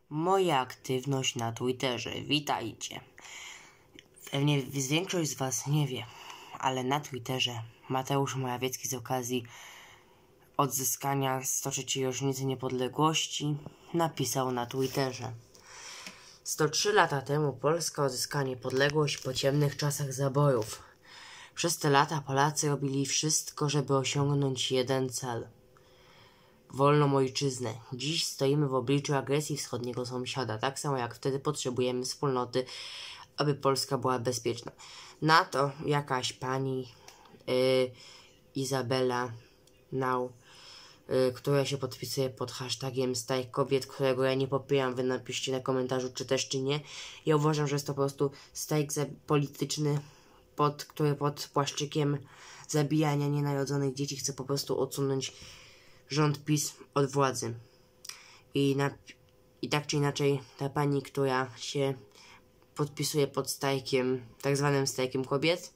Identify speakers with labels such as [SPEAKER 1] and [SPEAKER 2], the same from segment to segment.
[SPEAKER 1] Moja aktywność na Twitterze. Witajcie. Pewnie większość z Was nie wie, ale na Twitterze Mateusz Morawiecki z okazji odzyskania 103. rocznicy niepodległości napisał na Twitterze: 103 lata temu Polska odzyskała niepodległość po ciemnych czasach zabojów. Przez te lata Polacy robili wszystko, żeby osiągnąć jeden cel: wolną ojczyznę. Dziś stoimy w obliczu agresji wschodniego sąsiada. Tak samo jak wtedy potrzebujemy wspólnoty, aby Polska była bezpieczna. Na to jakaś pani Izabela Now, która się podpisuje pod hashtagiem Strajk Kobiet, którego ja nie popieram, wy napiszcie na komentarzu, czy też, czy nie. Ja uważam, że jest to po prostu strajk polityczny, który pod płaszczykiem zabijania nienarodzonych dzieci chce po prostu odsunąć rząd PiS od władzy. I tak czy inaczej ta pani, która się podpisuje pod strajkiem, tak zwanym strajkiem kobiet,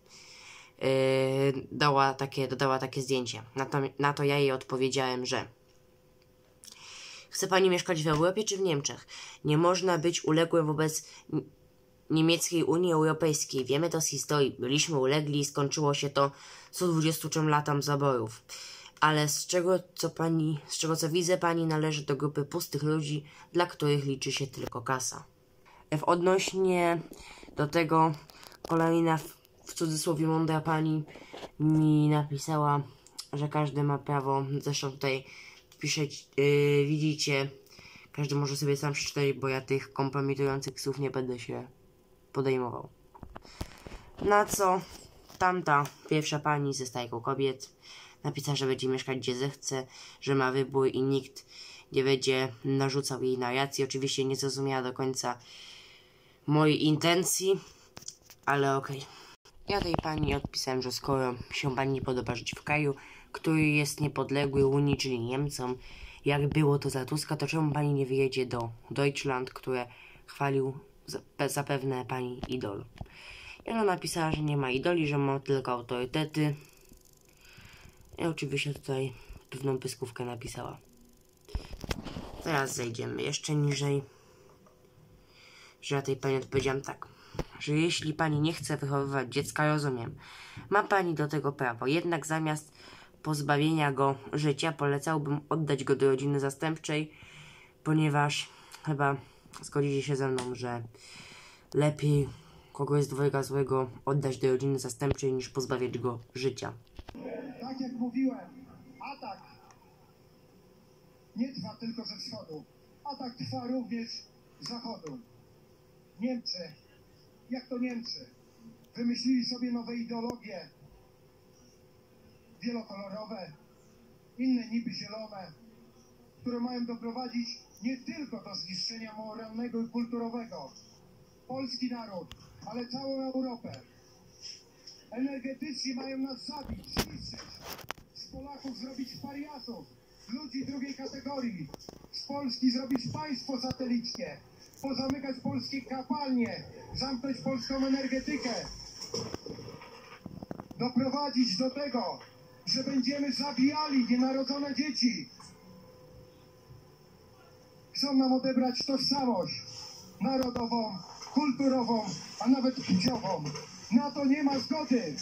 [SPEAKER 1] dodała takie zdjęcie. Na to ja jej odpowiedziałem, że chce pani mieszkać w Europie czy w Niemczech? Nie można być uległym wobec niemieckiej Unii Europejskiej. Wiemy to z historii. Byliśmy ulegli i skończyło się to 123 latom zaborów. Ale z czego co widzę, pani należy do grupy pustych ludzi, dla których liczy się tylko kasa. Odnośnie do tego kolejna w cudzysłowie mądra pani mi napisała, że każdy ma prawo, zresztą tutaj pisze, widzicie, każdy może sobie sam przeczytać, bo ja tych kompromitujących słów nie będę się podejmował. Na co tamta pierwsza pani ze strajku kobiet napisała, że będzie mieszkać gdzie zechce, że ma wybór i nikt nie będzie narzucał jej narracji. Oczywiście nie zrozumiała do końca mojej intencji, ale okej. Ja tej pani odpisałem, że skoro się pani nie podoba żyć w kraju, który jest niepodległy Unii, czyli Niemcom, jak było to za Tuska, to czemu pani nie wyjedzie do Deutschland, które chwalił zapewne pani idol? I ona napisała, że nie ma idoli, że ma tylko autorytety. I oczywiście tutaj pewną pyskówkę napisała. Teraz zejdziemy jeszcze niżej. Że ja tej pani odpowiedziałem tak, że jeśli pani nie chce wychowywać dziecka, rozumiem, ma pani do tego prawo, jednak zamiast pozbawienia go życia polecałbym oddać go do rodziny zastępczej, ponieważ chyba zgodzicie się ze mną, że lepiej kogoś z dwojga złego oddać do rodziny zastępczej niż pozbawiać go życia.
[SPEAKER 2] Tak jak mówiłem, atak nie trwa tylko ze wschodu, atak trwa również z zachodu. Niemcy, jak to Niemcy, wymyślili sobie nowe ideologie, wielokolorowe, inne niby zielone, które mają doprowadzić nie tylko do zniszczenia moralnego i kulturowego polski naród, ale całą Europę. Energetycznie mają nas zabić, zniszczyć, z Polaków zrobić pariasów, ludzi drugiej kategorii, z Polski zrobić państwo satelickie, pozamykać polskie kopalnie, zamknąć polską energetykę, doprowadzić do tego, że będziemy zabijali nienarodzone dzieci. Chcą nam odebrać tożsamość narodową, kulturową, a nawet płciową. Na to nie ma zgody.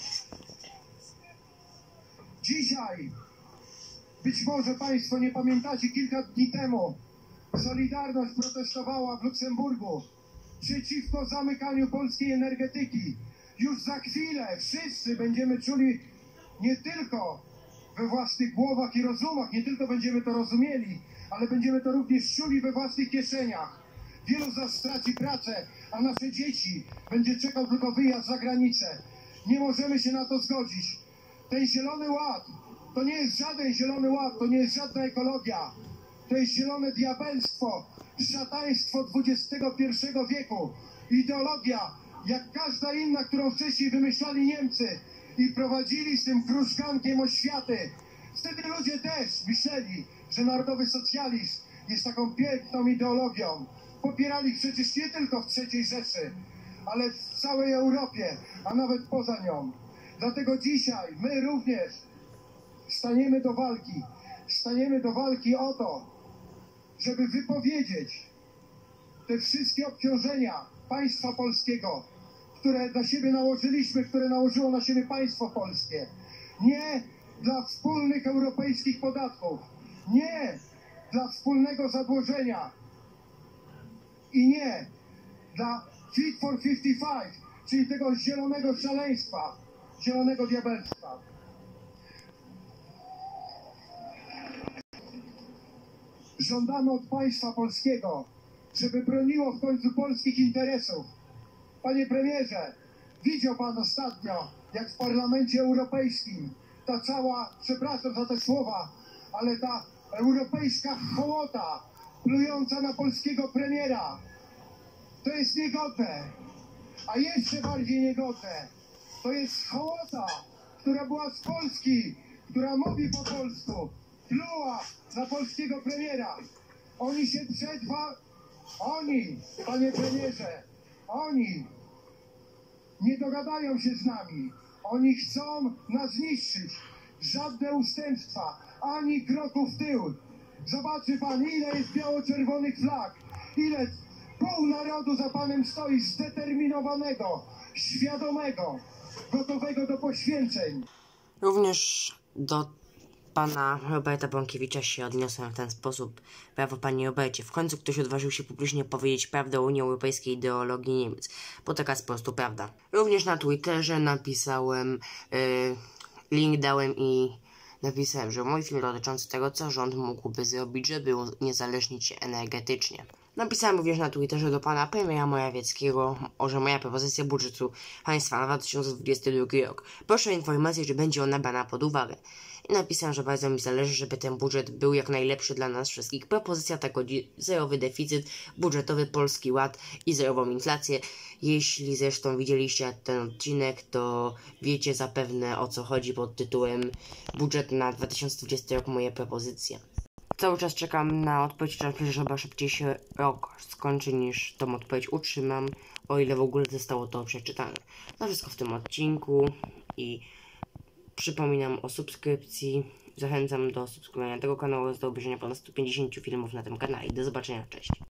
[SPEAKER 2] Dzisiaj, być może Państwo nie pamiętacie, kilka dni temu Solidarność protestowała w Luksemburgu przeciwko zamykaniu polskiej energetyki. Już za chwilę wszyscy będziemy czuli nie tylko we własnych głowach i rozumach, nie tylko będziemy to rozumieli, ale będziemy to również czuli we własnych kieszeniach. Wielu z nas straci pracę, a nasze dzieci będzie czekał tylko wyjazd za granicę. Nie możemy się na to zgodzić. Ten zielony ład to nie jest żaden zielony ład, to nie jest żadna ekologia. To jest zielone diabelstwo, szataństwo XXI wieku. Ideologia, jak każda inna, którą wcześniej wymyślali Niemcy i prowadzili z tym krużgankiem oświaty. Wtedy ludzie też myśleli, że narodowy socjalizm jest taką piękną ideologią. Popierali przecież nie tylko w III Rzeszy, ale w całej Europie, a nawet poza nią. Dlatego dzisiaj my również staniemy do walki. Staniemy do walki o to, żeby wypowiedzieć te wszystkie obciążenia państwa polskiego, które na siebie nałożyliśmy, które nałożyło na siebie państwo polskie. Nie dla wspólnych europejskich podatków, nie dla wspólnego zadłużenia i nie dla Fit for 55, czyli tego zielonego szaleństwa, zielonego diabelstwa. Żądamy od państwa polskiego, żeby broniło w końcu polskich interesów. Panie premierze, widział pan ostatnio, jak w Parlamencie Europejskim ta cała, przepraszam za te słowa, ale ta europejska hołota plująca na polskiego premiera, to jest niegodne. A jeszcze bardziej niegodne, to jest hołota, która była z Polski, która mówi po polsku, pluła na polskiego premiera. Oni się oni, panie premierze, oni nie dogadają się z nami. Oni chcą nas zniszczyć. Żadne ustępstwa, ani kroku w tył. Zobaczy pan, ile jest biało-czerwonych flag, ile pół narodu za panem stoi, zdeterminowanego, świadomego, gotowego do poświęceń.
[SPEAKER 1] Również do pana Roberta Bąkiewicza się odniosłem w ten sposób. Brawo, panie Robercie. W końcu ktoś odważył się publicznie powiedzieć prawdę o Unii Europejskiej, ideologii Niemiec. Bo taka jest po prostu prawda. Również na Twitterze napisałem, link dałem i napisałem, że mój film dotyczący tego, co rząd mógłby zrobić, żeby uniezależnić się energetycznie. Napisałem również na Twitterze do pana premiera Morawieckiego, że moja propozycja budżetu państwa na 2022 rok. Proszę o informację, czy będzie ona brana pod uwagę. I napisałem, że bardzo mi zależy, żeby ten budżet był jak najlepszy dla nas wszystkich. Propozycja ta godzi zerowy deficyt budżetowy, Polski Ład i zerową inflację. Jeśli zresztą widzieliście ten odcinek, to wiecie zapewne, o co chodzi pod tytułem budżet na 2020 rok, moje propozycje. Cały czas czekam na odpowiedź, żeby szybciej się rok skończy, niż tą odpowiedź utrzymam, o ile w ogóle zostało to przeczytane. To wszystko w tym odcinku i przypominam o subskrypcji. Zachęcam do subskrybowania tego kanału, do obejrzenia ponad 150 filmów na tym kanale. Do zobaczenia, cześć.